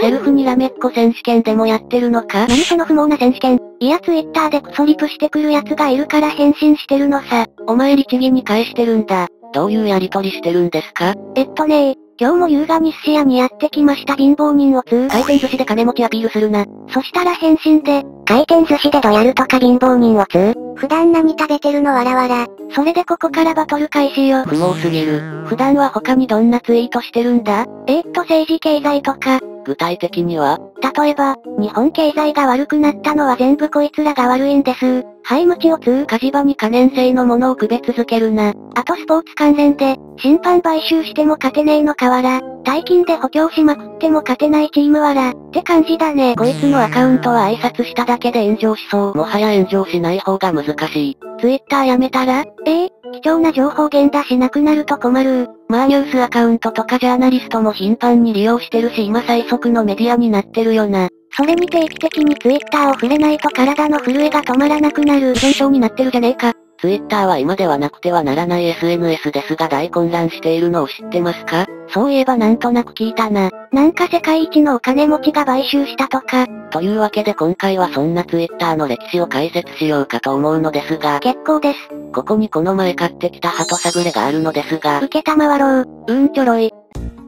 セルフにらめっこ選手権でもやってるのか？ 何その不毛な選手権。いやツイッターでクソリプしてくる奴がいるから返信してるのさ。 お前律儀に返してるんだ。どういうやりとりしてるんですか？ 今日も優雅日誌屋にやってきました貧乏人を回転寿司で金持ちアピールするな。 そしたら返信で、回転寿司でどやるとか貧乏人を普段何食べてるのわらわら。それでここからバトル開始よ。 不毛すぎる。普段は他にどんなツイートしてるんだ？ 政治経済とか。 具体的には？ 例えば、日本経済が悪くなったのは全部こいつらが悪いんです。はい無知を火事場に可燃性のものを区別づけるな。 あとスポーツ関連で、審判買収しても勝てねえのかわら。大金で補強しまくっても勝てないチームわら。って感じだね。 こいつのアカウントは挨拶しただけで炎上しそう。もはや炎上しない方が難しい。 ツイッターやめたら？貴重な情報源出しなくなると困る。 まあニュースアカウントとかジャーナリストも頻繁に利用してるし今最速のメディアになってるよな。 それに定期的にツイッターを触れないと体の震えが止まらなくなる。 依存症になってるじゃねえか。ツイッターは今ではなくてはならない SNS ですが大混乱しているのを知ってますか？ そういえばなんとなく聞いたな。なんか世界一のお金持ちが買収したとか。 というわけで今回はそんなツイッターの歴史を解説しようかと思うのですが。 結構です。 ここにこの前買ってきた鳩サブレがあるのですが。 受けたまわろう。 ちょろい。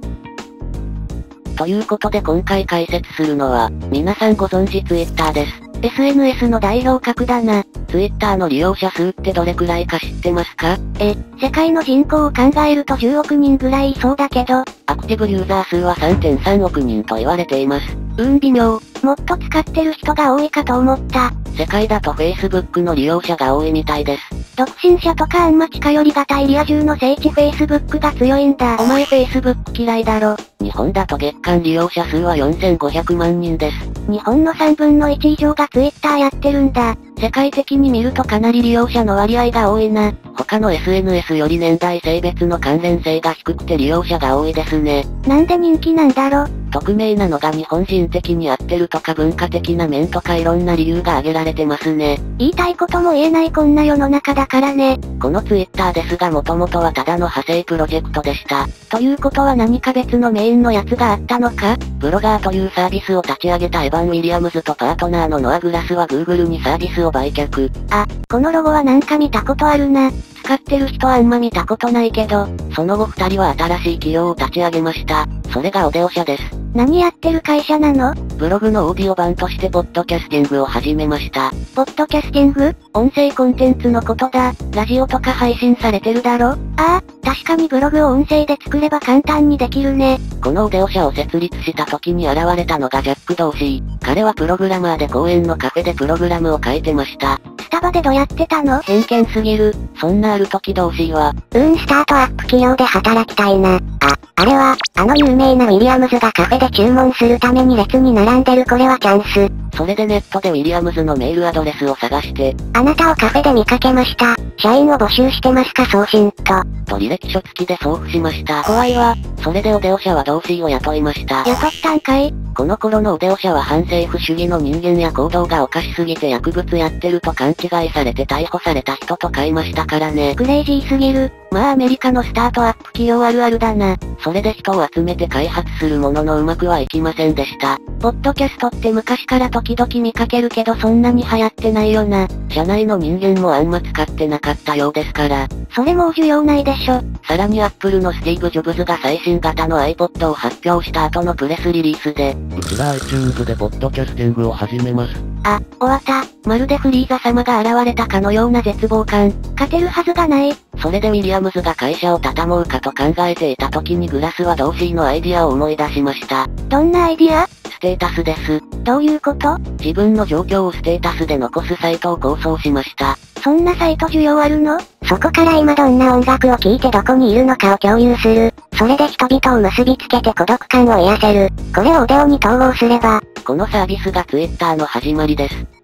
ということで今回解説するのは、皆さんご存知ツイッターです。SNS の代表格だな。ツイッターの利用者数ってどれくらいか知ってますか？ 世界の人口を考えると10億人ぐらいいそうだけど。 アクティブユーザー数は 3.3 億人と言われています。 微妙。もっと使ってる人が多いかと思った。 世界だと Facebook の利用者が多いみたいです。 独身者とかあんま近寄りがたいリア充の聖地 Facebook が強いんだ。 お前 Facebook 嫌いだろ。日本だと月間利用者数は4500万人です。 日本の3分の1以上が Twitter やってるんだ。 世界的に見るとかなり利用者の割合が多いな。他の SNS より年代性別の関連性が低くて利用者が多いですね。 なんで人気なんだろ？ 匿名なのが日本人的に合ってるとか文化的な面とかいろんな理由が挙げられてますね。 言いたいことも言えないこんな世の中だからね。 この Twitter ですが元々はただの派生プロジェクトでした。 ということは何か別のメインのやつがあったのか？ ブロガーというサービスを立ち上げたエヴァン・ウィリアムズとパートナーのノア・グラスは Google にサービスを売却。 このロゴはなんか見たことあるな。 使ってる人はあんま見たことないけど、その後2人は新しい企業を立ち上げました。それがオデオ社です。 何やってる会社なの？ ブログのオーディオ版としてポッドキャスティングを始めました。 ポッドキャスティング？ 音声コンテンツのことだ。ラジオとか配信されてるだろ？ 確かにブログを音声で作れば簡単にできるね。 このオデオ社を設立した時に現れたのがジャック・ドーシー。彼はプログラマーで公園のカフェでプログラムを書いてました。 スタバでどうやってたの？ 偏見すぎる。そんなある時ドーシーは、 スタートアップ企業で働きたいな。あれは、有名なウィリアムズがカフェで注文するために列に並んでるこれはチャンス。 それでネットでウィリアムズのメールアドレスを探して、 あなたをカフェで見かけました。社員を募集してますか送信と履歴書付きで送付しました。怖いわ。それでオデオ社はドーシーを雇いました。 雇ったんかい？ この頃のオデオ社は反政府主義の人間や行動がおかしすぎて薬物やってると勘違いされて逮捕された人と買いましたからね。 クレイジーすぎる。 まあアメリカのスタートアップ企業あるあるだな。それで人を集めて開発するもののうまくはいきませんでした。 ポッドキャストって昔から時々見かけるけどそんなに流行ってないよな。 社内の人間もあんま使ってなかったようですから。 それもう需要ないでしょ。 さらにアップルのスティーブ・ジョブズが最新型の iPod を発表した後のプレスリリースで、 うちが iTunes でポッドキャスティングを始めます。 終わった。 まるでフリーザ様が現れたかのような絶望感。 勝てるはずがない。 それでウィリアムズが会社を畳もうかと考えていた時にグラスはドーシーのアイディアを思い出しました。 どんなアイディア？ ステータスです。 どういうこと？ 自分の状況をステータスで残すサイトを構想しました。 そんなサイト需要あるの？そこから今どんな音楽を聴いてどこにいるのかを共有する。それで人々を結びつけて孤独感を癒せる。これをオデオに統合すれば、 このサービスが Twitter の始まりです。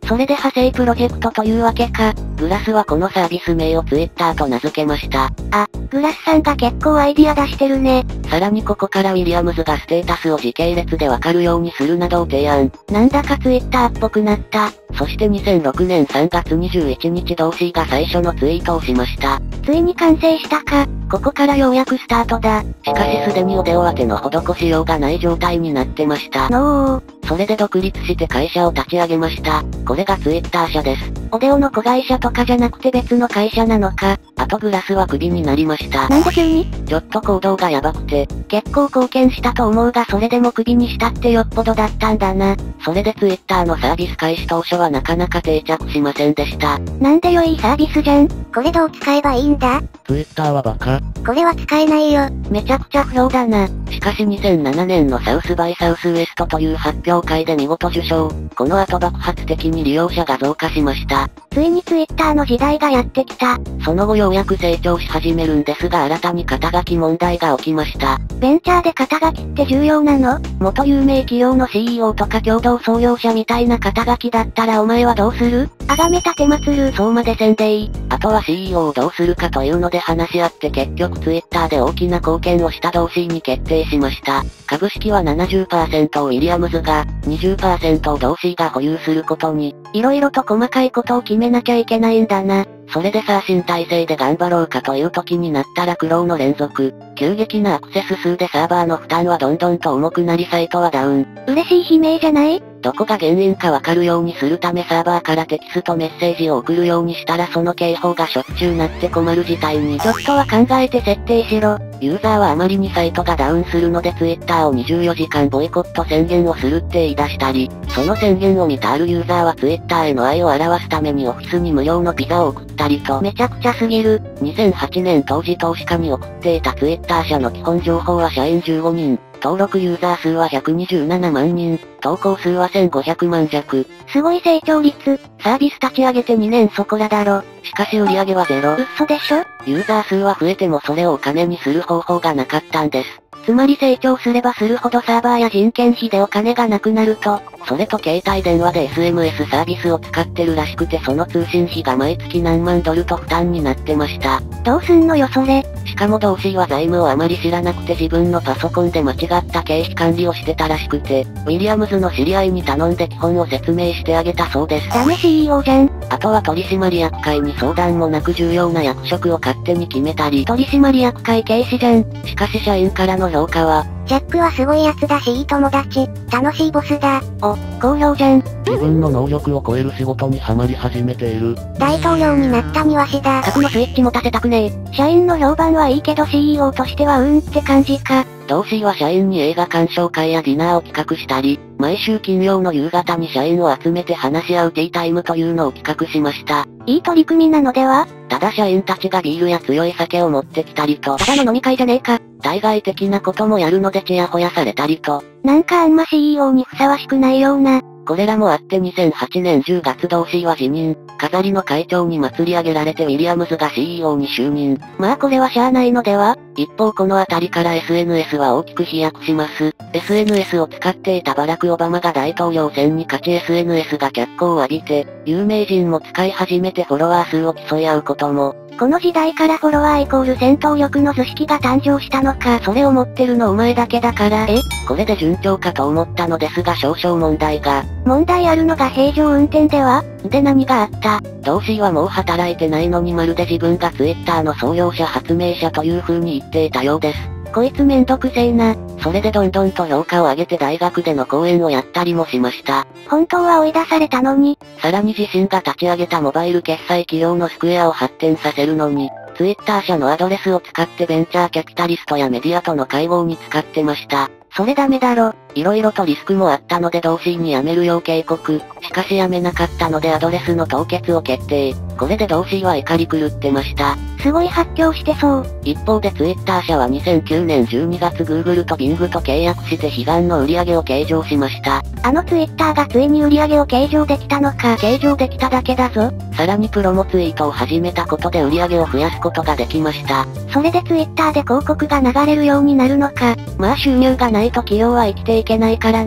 それで派生プロジェクトというわけか。 グラスはこのサービス名をツイッターと名付けました。 あ、グラスさんが結構アイディア出してるね。 さらにここからウィリアムズがステータスを時系列でわかるようにするなどを提案。 なんだかツイッターっぽくなった。 そして2006年3月21日同氏が最初のツイートをしました。 ついに完成したか。ここからようやくスタートだ。 しかしすでにお手を当ての施しようがない状態になってました。それで独立して会社を立ち上げました。これがツイッター社です。 オデオの子会社とかじゃなくて別の会社なのか。 あとグラスはクビになりました。 なんで急に？ ちょっと行動がヤバくて。 結構貢献したと思うがそれでもクビにしたってよっぽどだったんだな。 それでツイッターのサービス開始当初はなかなか定着しませんでした。 なんで良いサービスじゃん。これどう使えばいいんだ？ ツイッターはバカ。 これは使えないよ。めちゃくちゃ不評だな。 しかし2007年のサウスバイサウスウエストという発表会で見事受賞。この後爆発的に利用者が増加しました。 ついにツイッターの時代がやってきた。 その後ようやく成長し始めるんですが新たに肩書き問題が起きました。 ベンチャーで肩書きって重要なの？元有名企業の CEO とか共同創業者みたいな肩書きだったらお前はどうする？崇め立てまつる。 そうまでせんでいい。あとは CEO をどうするかというので話し合って結局ツイッターで大きな貢献をした同氏に決定しました。株式は 70% をウィリアムズが、20% を同氏が保有することに。 色々と細かいことを決めなきゃいけないんだな。 それでさあ新体制で頑張ろうかという時になったら苦労の連続。急激なアクセス数でサーバーの負担はどんどんと重くなりサイトはダウン。 嬉しい悲鳴じゃない？ どこが原因かわかるようにするためサーバーからテキストメッセージを送るようにしたらその警報がしょっちゅうなって困る事態に。 ちょっとは考えて設定しろ。 ユーザーはあまりにサイトがダウンするのでツイッターを24時間ボイコット宣言をするって言い出したり、その宣言を見たあるユーザーはツイッターへの愛を表すためにオフィスに無料のピザを送ったりと。 めちゃくちゃすぎる。 2008年当時投資家に送っていたツイッター社の基本情報は社員15人。登録ユーザー数は127万人、投稿数は1500万弱。 すごい成長率。サービス立ち上げて2年そこらだろ。 しかし売り上げはゼロ。 嘘でしょ？ ユーザー数は増えてもそれをお金にする方法がなかったんです。 つまり成長すればするほどサーバーや人件費でお金がなくなると。 それと携帯電話で SMS サービスを使ってるらしくてその通信費が毎月何万ドルと負担になってました。 どうすんのよそれ。 しかも同氏は財務をあまり知らなくて自分のパソコンで間違った経費管理をしてたらしくて、ウィリアムズの知り合いに頼んで基本を説明してあげたそうです。 ダメ CEO じゃん。 あとは取締役会に相談もなく重要な役職を勝手に決めたり。 取締役会軽視じゃん。 しかし社員からの評価は、 ジャックはすごいやつだしいい友達。楽しいボスだ。お、好評じゃん。 自分の能力を超える仕事にはまり始めている。 大統領になった庭師だ。 核のスイッチ持たせたくねえ。 社員の評判はいいけど CEO としてはって感じか。 同氏は社員に映画鑑賞会やディナーを企画したり、毎週金曜の夕方に社員を集めて話し合うティータイムというのを企画しました。 いい取り組みなのでは？ ただ社員たちがビールや強い酒を持ってきたりと、 ただの飲み会じゃねえか。 対外的なこともやるのでチヤホヤされたりと。 なんかあんま CEO にふさわしくないような。 これらもあって2008年10月同氏は辞任。飾りの会長に祭り上げられてウィリアムズが CEO に就任。 まあこれはしゃあないのでは？ 一方このあたりから SNS は大きく飛躍します。SNS を使っていたバラク・オバマが大統領選に勝ち SNS が脚光を浴びて、有名人も使い始めてフォロワー数を競い合うことも。 この時代からフォロワーイコール戦闘力の図式が誕生したのか。それを持ってるのお前だけだから。 これで順調かと思ったのですが少々問題が。 問題あるのが平常運転では？ で何があった？同氏はもう働いてないのにまるで自分がツイッターの創業者発明者という風に言っていたようです。 こいつめんどくせえな。 それでどんどんと評価を上げて大学での講演をやったりもしました。 本当は追い出されたのに。 さらに自身が立ち上げたモバイル決済企業のスクエアを発展させるのに、ツイッター社のアドレスを使ってベンチャーキャピタリストやメディアとの会合に使ってました。 それダメだろ。 色々とリスクもあったので同氏に辞めるよう警告。しかし辞めなかったのでアドレスの凍結を決定。これで同氏は怒り狂ってました。 すごい発狂してそう。 一方でツイッター社は2009年12月 Google と Bing と契約して悲願の売り上げを計上しました。 あのツイッターがついに売り上げを計上できたのか。計上できただけだぞ。 さらにプロモツイートを始めたことで売り上げを増やすことができました。 それでツイッターで広告が流れるようになるのか。 まあ収入がないと企業は生きていけないからな。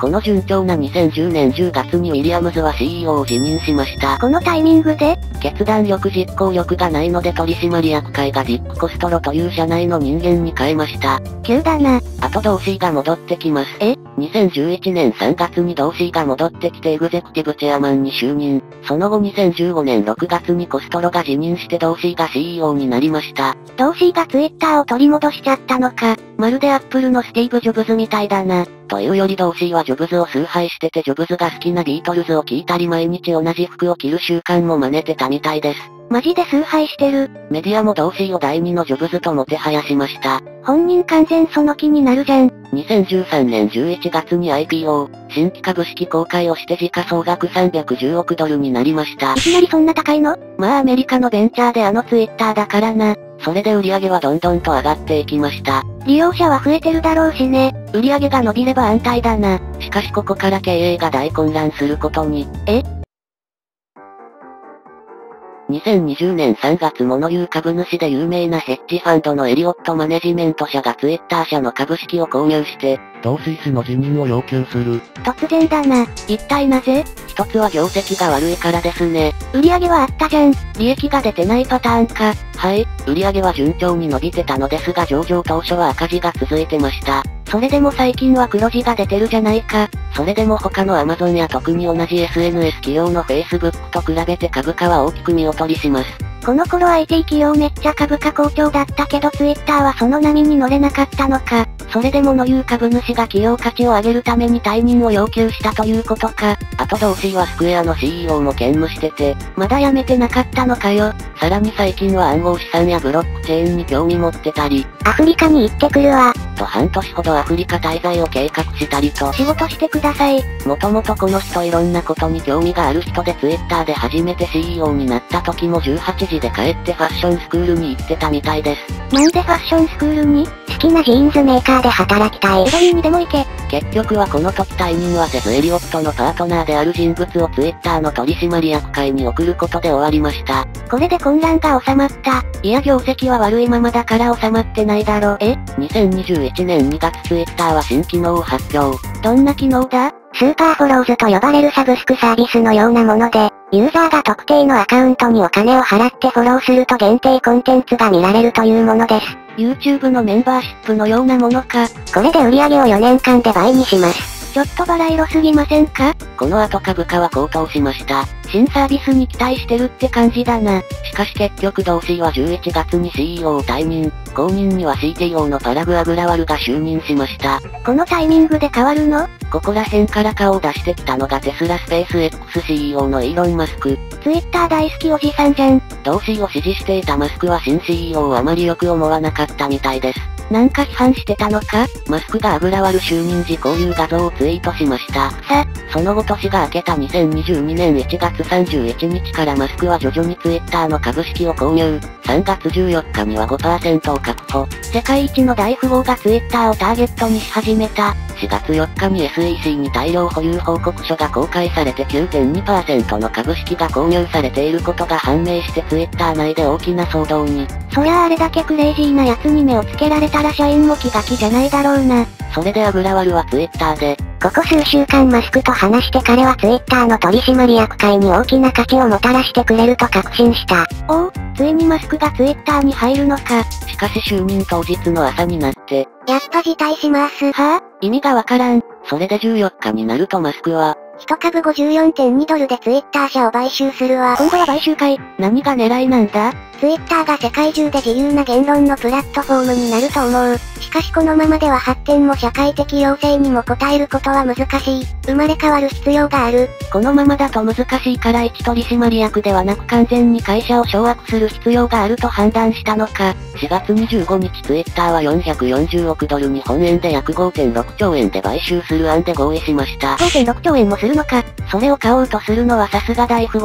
この順調な2010年10月にウィリアムズは CEO を辞任しました。 このタイミングで決断力実行力がないので取締役会がディック・コストロという社内の人間に変えました。 急だな。 あとドーシーが戻ってきます。2011年3月にドーシーが戻ってきてエグゼクティブチェアマンに就任。その後2015年6月にコストロが辞任してドーシーが CEO になりました。 ドーシーがツイッターを取り戻しちゃったのか。 まるでアップルのスティーブ・ジョブズみたいだな。というよりドーシーはジョブズを崇拝しててジョブズが好きなビートルズを聴いたり毎日同じ服を着る習慣も真似てたみたいです。 マジで崇拝してる。 メディアもドーシーを第2のジョブズともてはやしました。 本人完全その気になるじゃん。 2013年11月に IPO、新規株式公開をして時価総額310億ドルになりました。 いきなりそんな高いの？ まあアメリカのベンチャーでツイッターだからな。それで売り上げはどんどんと上がっていきました。 利用者は増えてるだろうしね。 売り上げが伸びれば安泰だな。しかしここから経営が大混乱することに。2020年3月物言う株主で有名なヘッジファンドのエリオットマネジメント社がツイッター社の株式を購入して、 ドーシー氏の辞任を要求する。 突然だな。一体なぜ？ 一つは業績が悪いからですね。 売り上げはあったじゃん。 利益が出てないパターンか。はい、売り上げは順調に伸びてたのですが上場当初は赤字が続いてました。それでも最近は黒字が出てるじゃないか。それでも他の Amazon や特に同じ SNS 企業の Facebook と比べて株価は大きく見劣りします。 この頃 IT 企業めっちゃ株価好調だったけど Twitter はその波に乗れなかったのか。 それで物言う株主が企業価値を上げるために退任を要求したということか。あとドーシーはスクエアの CEO も兼務してて、まだ辞めてなかったのかよ。さらに最近は暗号資産やブロックチェーンに興味持ってたり、 アフリカに行ってくるわ。 と半年ほどアフリカ滞在を計画したりと、 仕事してください。 もともとこの人いろんなことに興味がある人で Twitter で初めて CEO になった時も18時で帰ってファッションスクールに行ってたみたいです。 なんでファッションスクールに？ 好きなジーンズメーカーで働きたい。 エドウィンにでも行け。 結局はこの時退任はせずエリオットのパートナーである人物を Twitter の取締役会に送ることで終わりました。 これで混乱が収まった。 いや業績は悪いままだから収まってないだろ。2021年2月 Twitter は新機能を発表。 どんな機能だ？ スーパーフォローズと呼ばれるサブスクサービスのようなもので、ユーザーが特定のアカウントにお金を払ってフォローすると限定コンテンツが見られるというものです。 YouTube のメンバーシップのようなものか。 これで売り上げを4年間で倍にします。 ちょっとバラ色すぎませんか？ この後株価は高騰しました。 新サービスに期待してるって感じだな。 しかし結局ドーシーは11月に CEO を退任、後任には CTO のパラグ・アグラワルが就任しました。 このタイミングで変わるの？ ここら辺から顔を出してきたのがテスラスペース X CEO のイーロン・マスク。 Twitter 大好きおじさんじゃん。 ドーシーを支持していたマスクは新 CEO をあまりよく思わなかったみたいです。 なんか批判してたのか？ マスクがアグラワル就任時こういう画像をツイートしました。その後年が明けた2022年1月31日からマスクは徐々に Twitter の株式を購入。3月14日には 5% を確保。 世界一の大富豪が Twitter をターゲットにし始めた。 4月4日に SEC に大量保有報告書が公開されて 9.2% の株式が購入されていることが判明して Twitter 内で大きな騒動に。 そりゃあれだけクレイジーなやつに目をつけられたら社員も気が気じゃないだろうな。 それでアグラワルは Twitter で、 ここ数週間マスクと話して彼は Twitter の取締役会に大きな価値をもたらしてくれると確信した。 おお、ついにマスクが Twitter に入るのか。 しかし就任当日の朝になって、 やっぱ辞退します。 はぁ？意味がわからん。 それで14日になるとマスクは、 一株 54.2 ドルで Twitter 社を買収するわ。 今後は買収会。何が狙いなんだ？ Twitter が世界中で自由な言論のプラットフォームになると思う。しかしこのままでは発展も社会的要請にも応えることは難しい。生まれ変わる必要がある。 このままだと難しいから一取締役ではなく完全に会社を掌握する必要があると判断したのか。 4月25日 Twitter は440億ドル日本円で約 5.6 兆円で買収する案で合意しました。 5.6 兆円もするのか。それを買おうとするのはさすが大富豪。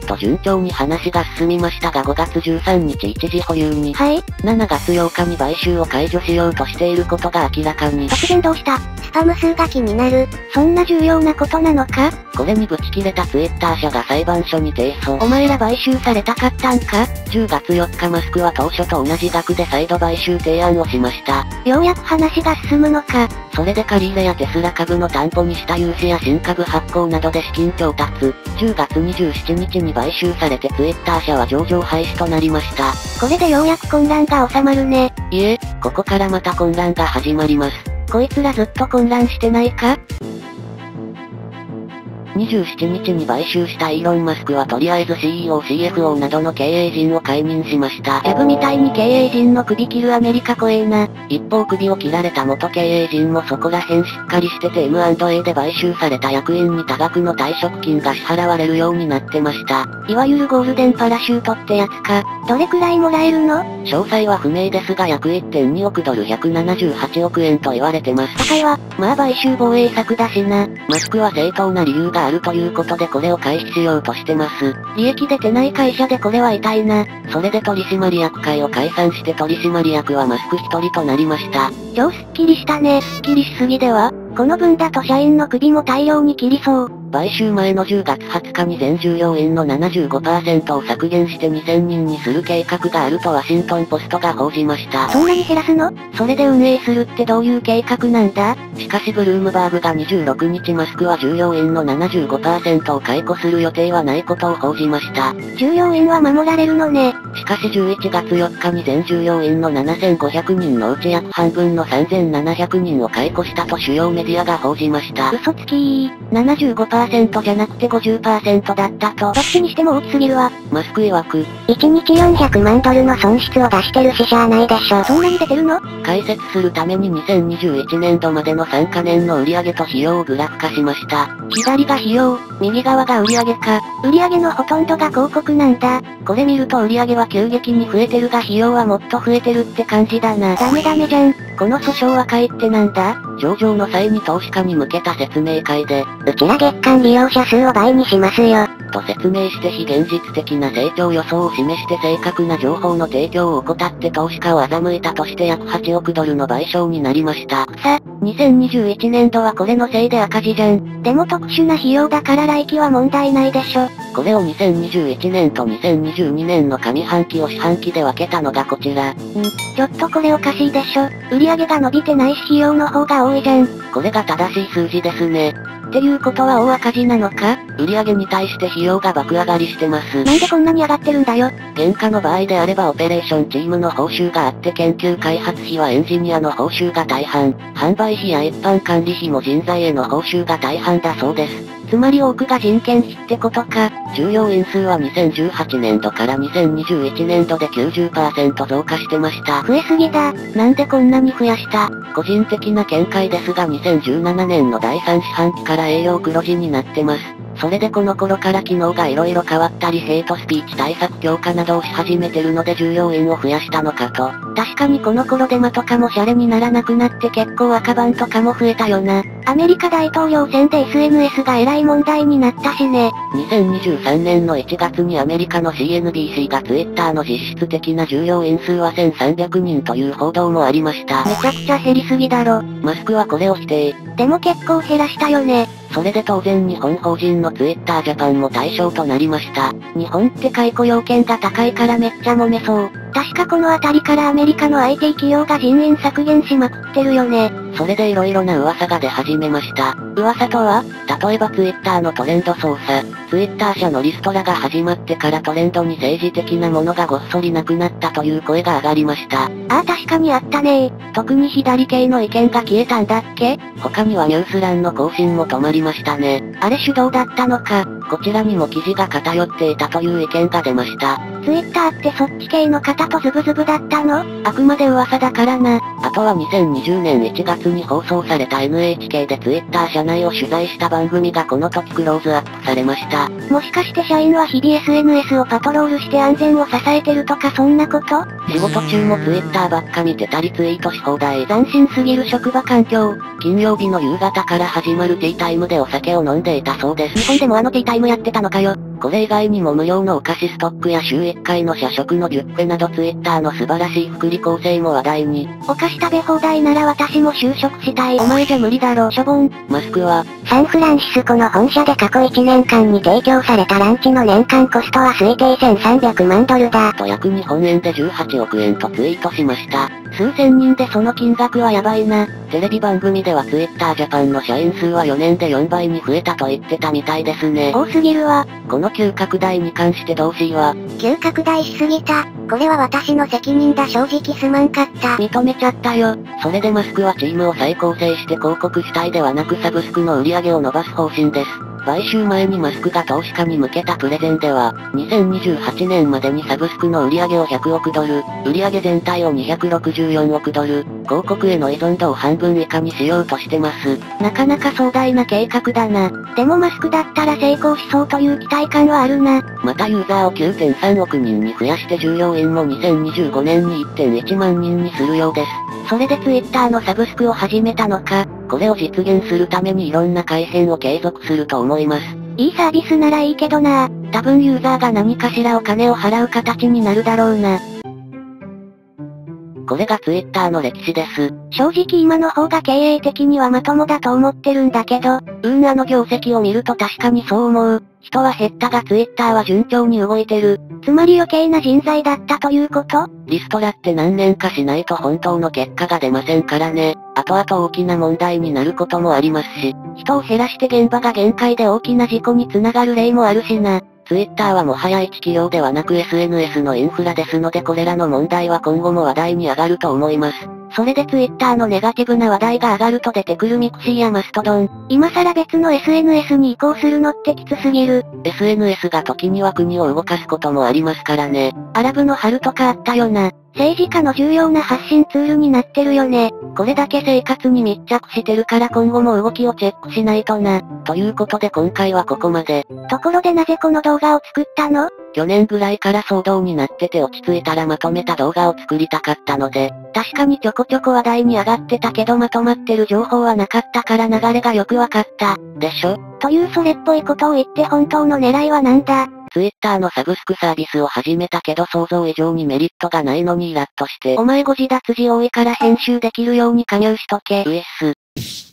と順調に話が進みましたが5月13日一時保有に、 はい。 7月8日に買収を解除しようとしていることが明らかに。 突然どうした？スパム数が気になる。そんな重要なことなのか？ これにブチ切れたツイッター社が裁判所に提訴。 お前ら買収されたかったんか ？10月4日マスクは当初と同じ額で再度買収提案をしました。 ようやく話が進むのか。 それで借り入れやテスラ株の担保にした融資や新株発行などで資金調達。10月27日に買収されてツイッター社は上場廃止となりました。 これでようやく混乱が収まるね。 いえ、ここからまた混乱が始まります。 こいつらずっと混乱してないか ？27日に買収したイーロン・マスクはとりあえず CEO、CFO などの経営陣を解任しました。 ジャブみたいに経営陣の首切るアメリカ怖えな。 一方首を切られた元経営陣もそこら辺しっかりしてて M&A で買収された役員に多額の退職金が支払われるようになってました。 いわゆるゴールデンパラシュートってやつか。どれくらいもらえるの？ 詳細は不明ですが約 1.2 億ドル178億円と言われてます。 高いわ。まあ買収防衛策だしな。 マスクは正当な理由があるということでこれを回避しようとしてます。 利益出てない会社でこれは痛いな。 それで取締役会を解散して取締役はマスク一人となりました。 超スッキリしたね。スッキリしすぎでは？この分だと社員の首も大量に切りそう。 買収前の10月20日に全従業員の 75% を削減して2000人にする計画があるとワシントンポストが報じました。 そんなに減らすの？それで運営するってどういう計画なんだ？ しかしブルームバーグが26日マスクは従業員の 75% を解雇する予定はないことを報じました。 従業員は守られるのね。 しかし11月4日に全従業員の7500人のうち約半分の3700人を解雇したと主要メディアが報じました。 嘘つきー。75% じゃなくて 50% だったと。どっちにしても大きすぎるわ。 マスク曰く、 1日400万ドルの損失を出してるししゃあないでしょ。 そんなに出てるの？ 解説するために2021年度までの3カ年の売上と費用をグラフ化しました。 左が費用、右側が売上か。売上のほとんどが広告なんだ。これ見ると売上は急激に増えてるが費用はもっと増えてるって感じだな。ダメじゃん。この訴訟和解ってなんだ？ 上場の際に投資家に向けた説明会で、 うちら月間利用者数を倍にしますよ。 と説明して非現実的な成長予想を示して正確な情報の提供を怠って投資家を欺いたとして約8億ドルの賠償になりました。 2021年度はこれのせいで赤字じゃん。でも特殊な費用だから来期は問題ないでしょ。 これを2021年と2022年の上半期を四半期で分けたのがこちら。 ちょっとこれおかしいでしょ。売上が伸びてないし費用の方が多いじゃん。 これが正しい数字ですね。 っていうことは大赤字なのか？ 売上に対して費用が爆上がりしてます。 なんでこんなに上がってるんだよ。 原価の場合であればオペレーションチームの報酬があって研究開発費はエンジニアの報酬が大半、販売費や一般管理費も人材への報酬が大半だそうです。 つまり多くが人件費ってことか。 従業員数は2018年度から2021年度で 90% 増加してました。 増えすぎだ。なんでこんなに増やした？ 個人的な見解ですが2017年の第3四半期から営業黒字になってます。それでこの頃から機能が色々変わったりヘイトスピーチ対策強化などをし始めてるので従業員を増やしたのかと。 確かにこの頃デマとかもシャレにならなくなって結構赤番とかも増えたよな。アメリカ大統領選で SNS がえらい問題になったしね。 2023年の1月にアメリカの CNBC が Twitter の実質的な従業員数は1300人という報道もありました。 めちゃくちゃ減りすぎだろ。 マスクはこれを否定。 でも結構減らしたよね。 それで当然日本法人の Twitter Japan も対象となりました。 日本って解雇要件が高いからめっちゃ揉めそう。確かこのあたりからアメリカの IT 企業が人員削減しまくってるよね。 それで色々な噂が出始めました。 噂とは？ 例えば Twitter のトレンド操作、Twitter 社のリストラが始まってからトレンドに政治的なものがごっそりなくなったという声が上がりました。 ああ確かにあったね。特に左系の意見が消えたんだっけ？ 他にはニュース欄の更新も止まりましたね。 あれ手動だったのか。 こちらにも記事が偏っていたという意見が出ました。 Twitter ってそっち系の方とズブズブだったの？あくまで噂だからな。 あとは2020年1月に放送された NHK で Twitter 社内を取材した番組がこの時クローズアップされました。 もしかして社員は日々 SNS をパトロールして安全を支えてるとかそんなこと？ 仕事中も Twitter ばっか見てたりツイートし放題。 斬新すぎる職場環境。 金曜日の夕方から始まるティータイムでお酒を飲んでいたそうです。 日本でもあのティータイムやってたのかよ。 これ以外にも無料のお菓子ストックや週1回の社食のビュッフェなどツイッターの素晴らしい福利厚生も話題に。 お菓子食べ放題なら私も就職したい。お前じゃ無理だろ、しょぼん。 マスクは、 サンフランシスコの本社で過去1年間に提供されたランチの年間コストは推定1300万ドルだ。 と約日本円で18億円とツイートしました。 数千人でその金額はやばいな。 テレビ番組ではツイッタージャパンの社員数は4年で4倍に増えたと言ってたみたいですね。 多すぎるわ。 この急拡大に関して同志は、 急拡大しすぎた。これは私の責任だ、正直すまんかった。 認めちゃったよ。 それでマスクはチームを再構成して広告主体ではなくサブスクの売り上げを伸ばす方針です。買収前にマスクが投資家に向けたプレゼンでは、2028年までにサブスクの売り上げを100億ドル、売り上げ全体を264億ドル、広告への依存度を半分以下にしようとしてます。 なかなか壮大な計画だな。でもマスクだったら成功しそうという期待感はあるな。 またユーザーを 9.3 億人に増やして従業員も2025年に 1.1 万人にするようです。 それでツイッターのサブスクを始めたのか。 これを実現するためにいろんな改変を継続すると思います。 いいサービスならいいけどな。多分ユーザーが何かしらお金を払う形になるだろうな。 これがツイッターの歴史です。 正直今の方が経営的にはまともだと思ってるんだけど、あの業績を見ると確かにそう思う。人は減ったがツイッターは順調に動いてる。つまり余計な人材だったということ？ リストラって何年かしないと本当の結果が出ませんからね。後々大きな問題になることもありますし、 人を減らして現場が限界で大きな事故につながる例もあるしな。 ツイッターはもはや一企業ではなく SNS のインフラですのでこれらの問題は今後も話題に上がると思います。 それでツイッターのネガティブな話題が上がると出てくるミクシーやマストドン。今更別の SNS に移行するのってきつすぎる。 SNS が時には国を動かすこともありますからね。 アラブの春とかあったよな。政治家の重要な発信ツールになってるよね。これだけ生活に密着してるから今後も動きをチェックしないとな。 ということで今回はここまで。 ところでなぜこの動画を作ったの？ 去年ぐらいから騒動になってて落ち着いたらまとめた動画を作りたかったので、 確かにちょこちょこ話題に上がってたけどまとまってる情報はなかったから流れがよくわかった。 でしょ？ というそれっぽいことを言って本当の狙いはなんだ？ ツイッターのサブスクサービスを始めたけど想像以上にメリットがないのにイラッとして。 お前ご自立字多いから編集できるように加入しとけ。 うえっす。